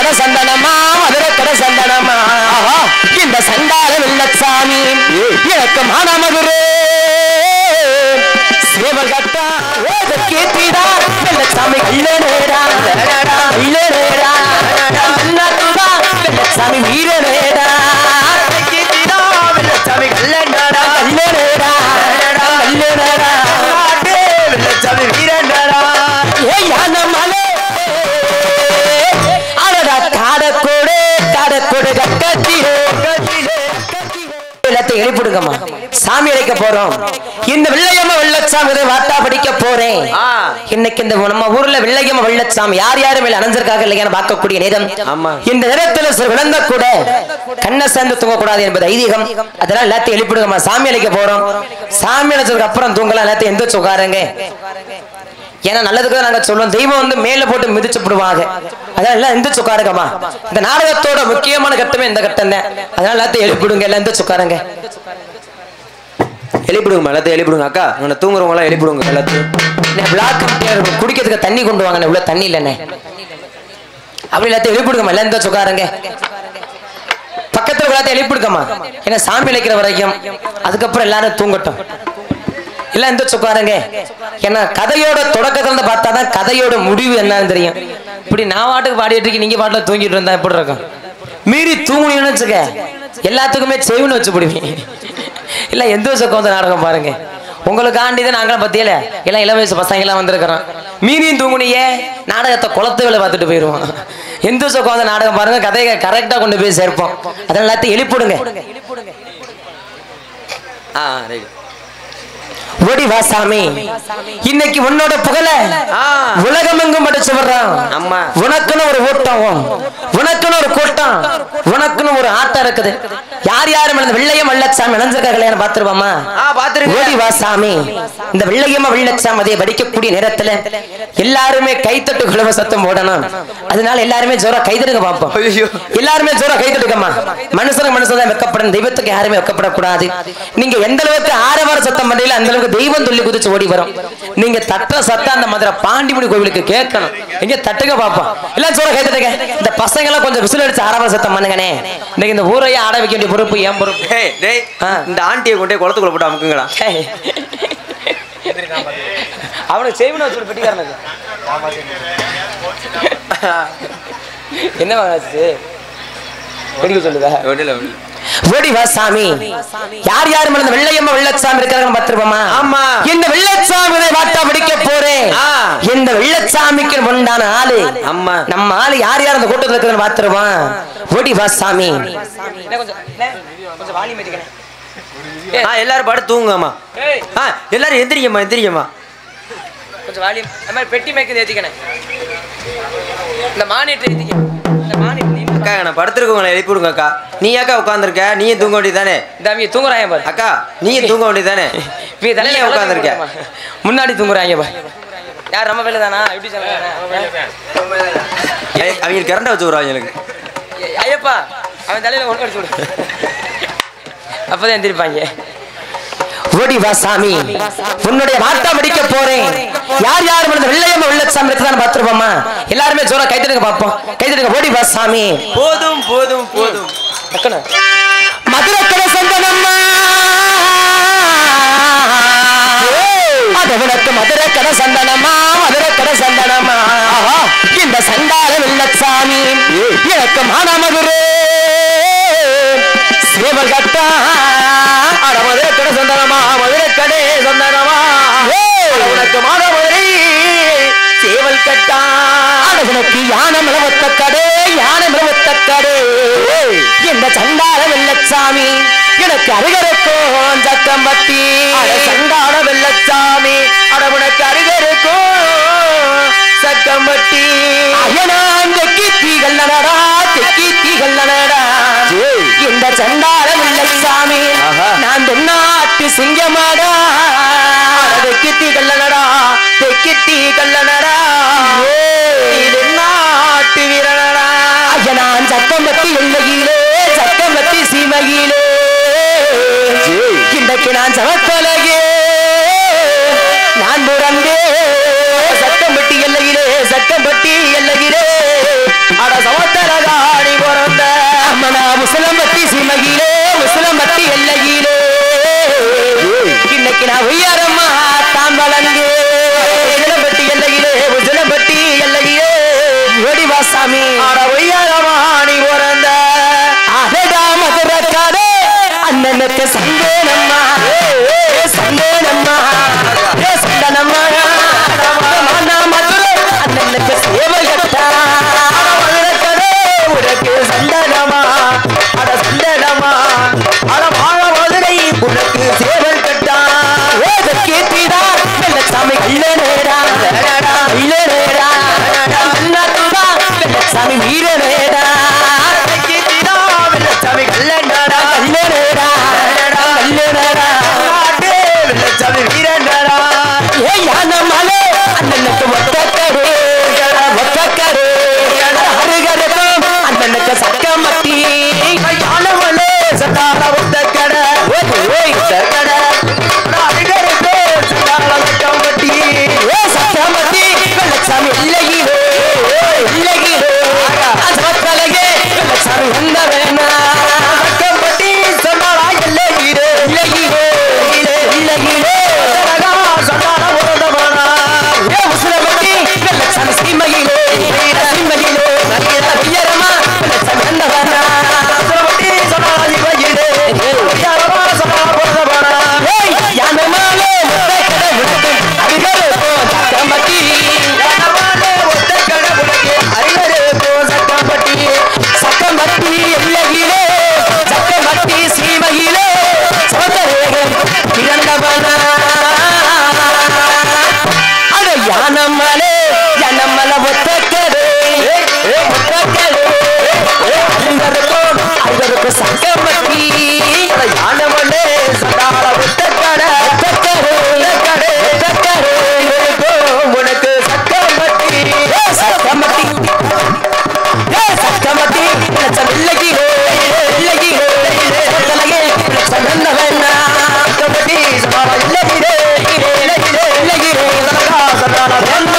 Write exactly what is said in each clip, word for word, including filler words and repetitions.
கடை சந்தனமா மதுரை கடை சந்தனமா இந்த சண்டால வெள்ளச்சாமி எனக்கு மானாமதுரே சேவல் கட்டா கேட்டீடா வெள்ளச்சாமி இல்லடா இல்லடா வெள்ளச்சாமி வீரனேடா கேட்டீடா வெள்ளச்சாமி இல்லடா இல்லடா இல்லடா வெள்ளச்சாமி வீரனேடா ஏ யான மலை அவடா காடக்கோடு காடக்கோடு கட்டிரே எல்லாத்தையும் எழுப்பிடுங்கம்மா சாமி அழைக்க போறோம் இந்த வெள்ளையம்மா வெள்ளச்சாமி வாட்டா படிக்க போறேன் இன்னைக்கு இந்த நம்ம ஊர்ல வெள்ளையம்மா வெள்ளச்சாமி யார் யாரு மேல அணைஞ்சிருக்காங்க இல்லையான்னு பார்க்கக்கூடிய நேரம் இந்த நேரத்துல விளந்த கூட கண்ணை சேர்ந்து தூங்க கூடாது என்பது ஐதீகம் அதனால எல்லாத்தையும் எழுப்பிடுங்கம்மா சாமி அழைக்க போறோம் சாமி அழைச்சதுக்கு அப்புறம் தூங்கலாம் எல்லாத்தையும் எந்திரிச்சு உட்காருங்க ஏன்னா நல்லதுக்கு நாங்க சொல்லுவோம் தெய்வம் வந்து மேல போட்டு மிதிச்சு விடுவாங்க அதனால எல்லாம் எந்திரிச்சு உட்காருங்கம்மா இந்த நாடகத்தோட முக்கியமான கட்டமே இந்த கட்டம் தான் அதனால எல்லாத்தையும் எழுப்பிடுங்க எல்லாம் எந்திரிச்சு உட்காருங்க எழுப்பிடுங்க எல்லாத்தையும் எழுப்பிடுங்க அக்கா உன்னை தூங்குறவங்க எல்லாம் எழுப்பிடுங்க எல்லாத்தையும் பிளாக் குடிக்கிறதுக்கு தண்ணி கொண்டு வாங்க இவ்வளவு தண்ணி இல்லைண்ணே அப்படி எல்லாத்தையும் எழுப்பிடுங்கம்மா எல்லாம் எந்திரிச்சு உட்காருங்க பக்கத்துல எல்லாத்தையும் எழுப்பிடுங்கம்மா ஏன்னா சாமி அழைக்கிற வரைக்கும் அதுக்கப்புறம் எல்லாரும் தூங்கட்டும் எல்லாம் எந்திரிச்சு உட்காருங்க ஏன்னா கதையோட தொடக்கத்துல இருந்து பார்த்தாதான் கதையோட முடிவு என்னன்னு தெரியும் இப்படி நான் பாட்டுக்கு பாடிட்டு இருக்கேன் நீங்க பாட்டுல தூங்கிட்டு இருந்தா எப்படி இருக்கும் மீறி தூங்கணும்னு வச்சுக்க எல்லாத்துக்குமே செவின்னு வச்சு பிடிப்பீங்க இல்ல எந்த வயசு உட்காந்து நாடகம் பாருங்க உங்களுக்காண்டிதான் நாங்களும் பத்தியில எல்லாம் இள வயசு பசங்க எல்லாம் வந்திருக்கிறோம் மீறியும் தூங்குனியே நாடகத்தை குளத்து வேலை பார்த்துட்டு போயிருவோம் எந்த வயசு உட்காந்து நாடகம் பாருங்க கதையை கரெக்டா கொண்டு போய் சேர்ப்போம் அதெல்லாம் எல்லாத்தையும் எழுப்பிடுங்க ஆ ரைட் ஓடி வா சாமி இன்னைக்கு உன்னோட புகழ உலகம் எங்கும் படிச்சு வர்றான் உனக்குன்னு ஒரு ஓட்டம் உனக்குன்னு ஒரு கூட்டம் உனக்குன்னு ஒரு ஆட்டம் இருக்குது யார் யாரும் வெள்ளையம் வெள்ளச்சாமி இணைஞ்சிருக்காங்களேன்னு பாத்துருவாமா ஓடி வா சாமி இந்த வெள்ளையம்மா வெள்ளச்சாமி அதை படிக்கக்கூடிய நேரத்துல எல்லாருமே கைத்தட்டு குழுவ சத்தம் போடணும் அதனால எல்லாருமே ஜோரா கைதட்டுங்க பார்ப்போம் எல்லாருமே ஜோரா கைதட்டுக்கம்மா மனுஷனுக்கு மனுஷன் தான் வெக்கப்படணும் தெய்வத்துக்கு யாருமே வெக்கப்படக்கூடாது நீங்க எந்த அளவுக்கு ஆரவார சத்தம் பண்றீங்களோ அந்த அளவுக்கு தெய்வம் சொல்லி குதிச்சு ஓடி வரும் நீங்க தட்ட சத்தம் அந்த மதுரை பாண்டிமுடி கோவிலுக்கு கேட்கணும் எங்க தட்டுங்க பாப்போம் எல்லாம் ஜோரா கைதட்டுங்க இந்த பசங்க எல்லாம் கொஞ்சம் விசில் அடிச்சு ஆரவார சத்தம் பண்ணுங்கனே இன்னைக்கு இந்த ஊரையே ஆட வைக்க வேண்டிய பொறுப்பு ஏன் பொறுப்பு இந்த ஆண்டியை கொண்டே குளத்துக்குள்ள போட்டு அமுக்குங்களா அவனுக்கு செய்வன வச்சு பெட்டிக்காரனுக்கு என்ன வாங்காச்சு படிக்க சொல்லுதா ஓடி வா சாமி யார் யார் மேல வெள்ளையம்மா வெள்ளச்சாமி இருக்காங்க பாத்துருப்போமா ஆமா இந்த வெள்ளச்சாமி வாட்டா படிக்க போறேன் இந்த வெள்ளச்சாமிக்கு உண்டான ஆளு அம்மா நம்ம ஆளு யார் யார் அந்த கூட்டத்துல இருக்கிறன்னு பாத்துருவான் ஓடி வா சாமி கொஞ்சம் வாலி மேட்டிக்கனே எல்லாரும் பாட்டு தூங்குங்கம்மா எல்லாரும் எந்திரிங்கம்மா எந்திரிங்கம்மா கொஞ்சம் வாலி அந்த மாதிரி பெட்டி மேய்க்கிறது ஏத்திக்கனே இந்த மானிட்டர் ஏத்திக்க இந்த மானிட்டர் அக்கா நான் படுத்துருக்கவங்களை எழுப்பி விடுங்க அக்கா நீ அக்கா உட்காந்துருக்க நீயும் தூங்க வேண்டியதானே தம்பி தூங்குறாங்க பாரு அக்கா நீயும் தூங்க வேண்டியதானே நீ தலையில உட்காந்துருக்க முன்னாடி தூங்குறாங்க பாரு யார் நம்ம வேலை தானா எப்படி சொல்லுங்க அவங்க கரண்டா வச்சு விடுறாங்க எனக்கு ஐயப்பா அவன் தலையில ஒன்று அடிச்சு விடு அப்பதான் எந்திரிப்பாங்க ஓடி வா சாமி உன்னுடைய வாட்டா படிக்க போறேன் யார் யார் வெள்ளையம்மா வெள்ளச்சாமி இருக்குதான் பாத்துருப்போமா எல்லாருமே ஜோரா கைத்தடுங்க பாப்போம் கைத்தடுங்க ஓடி வா சாமி போதும் போதும் போதும் மதுரை கடை சந்தனம்மா உனக்கு மதுரை கடை சந்தனமா மதுரை கடை சந்தனமா இந்த சண்டால வெள்ளச்சாமி எனக்கு மானாமதுரே சேவல் கட்டா அட மதுரை கடை சந்தனமா மதுரை கடை சந்தனமா உனக்கு மானாமதுரை சேவல் கட்டா உனக்கு யானை மிளவத்த கடை யானை மிளவத்த கடை இந்த சண்டால வெள்ளச்சாமி எனக்கு அருகருக்கும் சக்கம்பட்டி சண்டால வெள்ளச்சாமி அட உனக்கு அருகருக்கும் சக்கம்பட்டி தெக்கி தீகள் நடடா தெக்கி தீகள் நடடா இந்த சண்டால வெள்ளச்சாமி நான் தென்னாட்டு சிங்கமாடா தெக்கி தீகள் நடடா தெக்கி தீகள் நடடா நாட்டு வீரனடா நான் சக்கம்பட்டி எல்லையிலே சக்கம்பட்டி சீமையிலே இன்றைக்கு நான் சமத்தலகே நான் புறந்தே சக்கம்பட்டி எல்லையிலே சக்கம்பட்டி எல்லையிலே அட சமத்தலக எனக்கு சந்தேனம்மா சந்தேனம்மா சந்தனம்மா மதுரை அண்ணனுக்கு சேவை கட்டா உனக்கு சந்தனமா அட சந்தனமா அட வாழ மதுரை உனக்கு சேவல் கட்டா கேட்டீடா வெள்ளச்சாமி இல்ல நேரா இல்ல நேரா வெள்ளச்சாமி வீர நேரா கேட்டீடா வெள்ளச்சாமி கல்ல நேரா கல்ல நேரா கல்ல நேரா வெள்ளச்சாமி வீர நேரா ஏ யான மலை அண்ணனுக்கு ஒத்தக்கரு ஒத்தக்கரு அருகருக்கும் அண்ணனுக்கு சக்கமத்தி யான மலை சட்டால ஒத்தக்கட ஓய் சக்கட வெள்ளச்சாமி இல்லகிரே இல்லகிரே அசமத்தலகே வெள்ளச்சாமி வந்த வேணா சக்கம்பட்டி சொன்னாலா இல்லகிரே இல்லகிரே இல்லகிரே சொன்னால உறந்த வேணா ஏ உசுரப்பட்டி வெள்ளச்சாமி சீமகிலே சீமகிலே ஐயரமா வெள்ளச்சாமி வந்த வேணா உசுரப்பட்டி சொன்னாலா இவகிலே ஐயரமா சொன்னால உறந்த வேணா ஏய் யானமாலே முத்தை கடை விடுக்கும் அருகே போ சக்கம்பட்டி சக்கம்பட்டி இல்லகிலே சக்கம்பட்டி சீமகிலே சோதரேகன் பிறந்தவனா அட யானம்மலே யானம்மல ஒத்தக்கரு ஒத்தக்கரு அருகருக்கும் அருகருக்கும் சக்கம்பட்டி யானம்மலே சடால ஒத்தக்கட ஒத்தக்கரு ஒத்தக்கரு ஒத்தக்கரு உனக்கு சக்கம்பட்டி சக்கம்பட்டி சக்கம்பட்டி இல்லகிரே இல்லகிரே தலகே சந்தன வேணா சக்கம்பட்டி சமாள இல்லகிரே இல்லகிரே இல்லகிரே தலகா சந்தான வேணா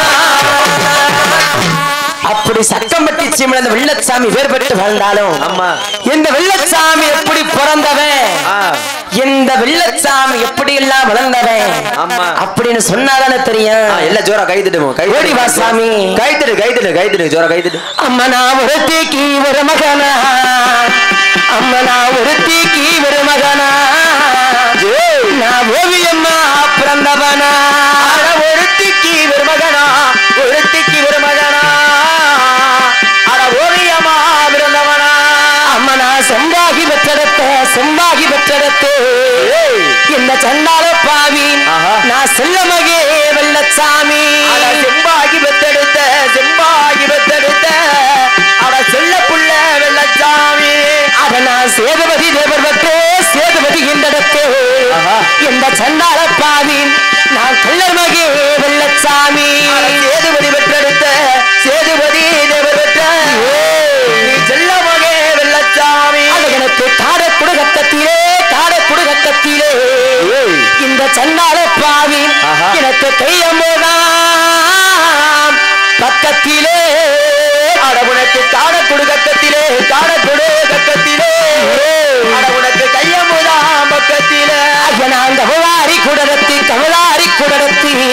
அப்படி சக்கம்பட்டி சீமல அந்த வெள்ளச்சாமி வேறுபட்டு வாழ்ந்தாலும் அம்மா இந்த வெள்ளச்சாமி எப்படி பிறந்தவன் இந்த வெள்ளச்சாமி எப்படி எல்லாம் வளர்ந்தவன் அம்மா அப்படின்னு சொன்னாதானே தெரியும் எல்லாம் ஜோரா கை தட்டுவோம் கை ஓடி வா சாமி கை தட்டு கை தட்டு கை தட்டு ஜோரா கை தட்டு அம்மா நான் ஒருத்திக்கு ஒரு மகனா அம்மா நான் ஒருத்திக்கு ஒரு மகனா நான் ஓவியம்மா பிறந்தவனா ஒருத்திக்கு ஒரு மகனா ஒருத்திக்கு ஒரு மகனா அட ஓவியம்மா பிறந்தவனா அம்மா நான் செம்பாகி பெற்றெடுத்த செம்பாகி பெற்றெடுத்து இந்த சண்டால பாவி நான் செல்லமகே வெள்ளச்சாமி செம்பாகி பெற்றெடுத்த செம்பாகி பெற்றெடுத்த அட செல்ல புள்ள வெள்ளச்சாமி அத நான் சேதுபதி தேவர் பெற்றே சேதுபதி இந்த இந்த சண்டால பாவி நான் கள்ளமகே வெள்ளச்சாமி சேதுபதி பெற்றெடுத்த சேதுபதி தேவர் பெற்ற செல்லமகே வெள்ளச்சாமி எனக்கு காட குடுகத்திலே காட குடுகத்திலே இந்த சண்டால பாவி எனக்கு கையம்போதான் பக்கத்திலே அட உனக்கு காட குடுகத்திலே காட குடுகத்திலே அட உனக்கு கையம்போதான் பக்கத்திலே நான் கவலாரி குடரத்தி கவலாரி குடரத்தி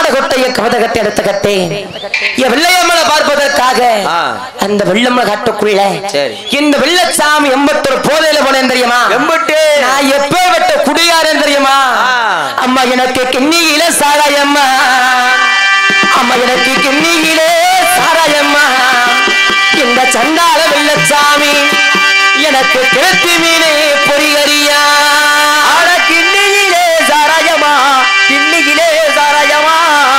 காத கொட்டைய கவத கட்டை எடுத்த கட்டை என் வெள்ளையம்மனை பார்ப்பதற்காக அந்த வெள்ளம்மனை காட்டுக்குள்ள இந்த வெள்ளச்சாமி எண்பத்தொரு போதையில போனேன் தெரியுமா? எண்பட்டு நான் எப்பேற்பட்ட குடியாரன் தெரியுமா? அம்மா எனக்கு கிண்ணியில சாராயம்மா, அம்மா எனக்கு கிண்ணியிலே சாராயம்மா. இந்த சண்டால வெள்ளச்சாமி எனக்கு கிழத்தி மீனே பொறிகரியா. ஆட கிண்ணியிலே சாராயமா, கிண்ணியிலே சாராயமா.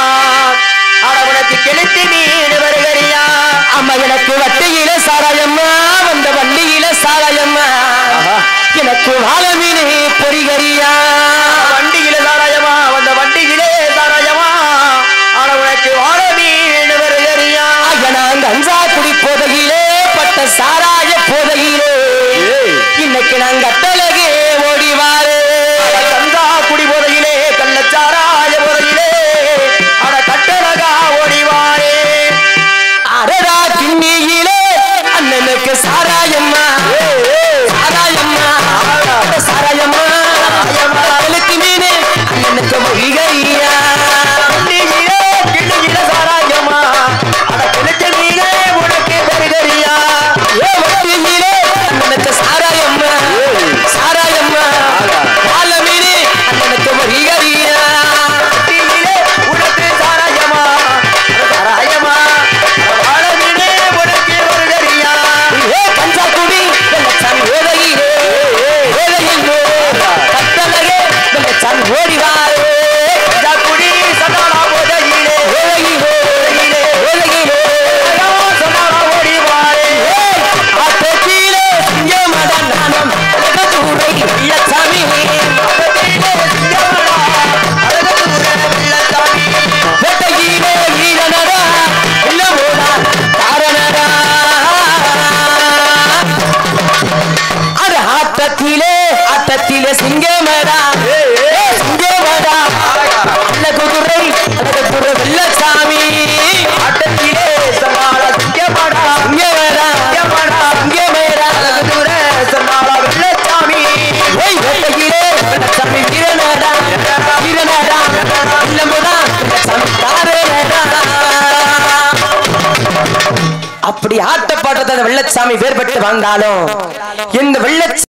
ஆட உனக்கு கிழத்தி மீன் வருகரியா. அம்மா எனக்கு வட்டியில சாராயம்மா, வந்த வண்டியில சாராயம்மா. எனக்கு வாழ மீனே பொறிகரியா. வண்டியில சாராயமா, வந்த வண்டியிலே சாராயமா. ஆட உனக்கு வாழ மீன் வருகரியா. நாங்க அஞ்சா குடி போதையிலே பட்ட சாராய போதையிலே இன்னைக்கு நாங்க அட்டலகே ஓடிவாரு. கந்தா குடி போதையிலே கள்ளச்சாராய போதையிலே அட கட்டழகா ஓடிவாரே. அரடா கிண்ணியிலே அண்ணனுக்கு சாராயம்மா, சாராயம்மா, சாராயம்மா. அவளுக்கு மீனே அண்ணனுக்கு மொழிகையா. கிண்ணியிலே கிண்ணியில சாராயம்மா, அட கிழச்ச மீனே உனக்கு வருகரியா. ஏ வட்டியிலே அண்ணனுக்கு சாராயம்மா, சாராயம்மா. வாழ மீனே அண்ணனுக்கு மொழிகையா. வட்டியிலே உனக்கு சாராயம்மா, சாராயம்மா. வாழ மீனே உனக்கு வருகரியா. ஏ கஞ்சா குடி வெள்ளச்சாமி ஓதையிலே, ஓதையிலே கட்டழகே வெள்ளச்சாமி ஓடிவாரே. கஞ்சா குடி சடாலா ஓதையிலே, ஓதையிலே, ஓதையிலே சடாலா ஓடிவாரே. ஆட்டத்திலே சிங்கமடா நானும் அழகதூரை வெள்ளச்சாமி. ஆட்டத்திலே சிங்கமடா அழகதூரை வெள்ளச்சாமி. வேட்டையிலே வீரனடா இல்லமோடா தாரனடா. அது ஆட்டத்திலே ஆட்டத்திலே சிங்கமடா, சிங்கமடா அழகுதுரை அழகுதுரை வெள்ளச்சாமி. ஆட்டத்திலே சமாள சிங்கமடா, சிங்கமடா, சிங்கமடா, சிங்கமடா அழகுதுரை சமாள வெள்ளச்சாமி. ஓய் வேட்டையிலே வெள்ளச்சாமி வீரனடா, வீரனடா இல்லமோடா வெள்ளச்சாமி தாரனடா. அப்படி ஆட்ட பாட்டத்தை வெள்ளச்சாமி வேறுபட்டு வந்தாலும் இந்த வெள்ளச்சாமி